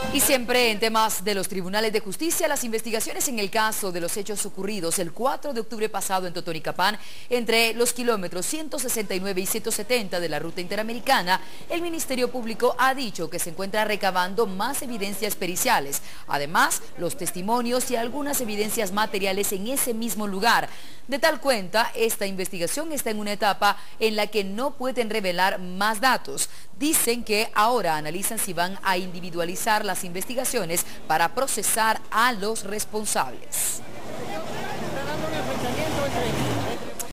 Y siempre en temas de los tribunales de justicia, las investigaciones en el caso de los hechos ocurridos el 4 de octubre pasado en Totonicapán, entre los kilómetros 169 y 170 de la ruta interamericana, el Ministerio Público ha dicho que se encuentra recabando más evidencias periciales. Además, los testimonios y algunas evidencias materiales en ese mismo lugar. De tal cuenta, esta investigación está en una etapa en la que no pueden revelar más datos. Dicen que ahora analizan si van a individualizar las investigaciones para procesar a los responsables.